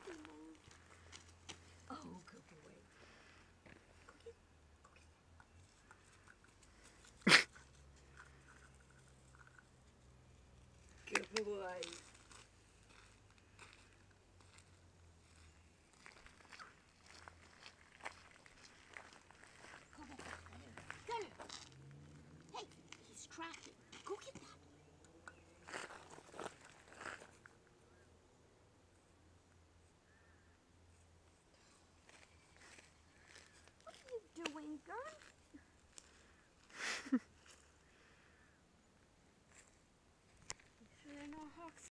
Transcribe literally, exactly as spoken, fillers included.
he moved. Oh, good boy. Go get, go get that. Good boy. Go get that. Gunner. Hey, he's tracking. Go get that. What are you doing, Gun?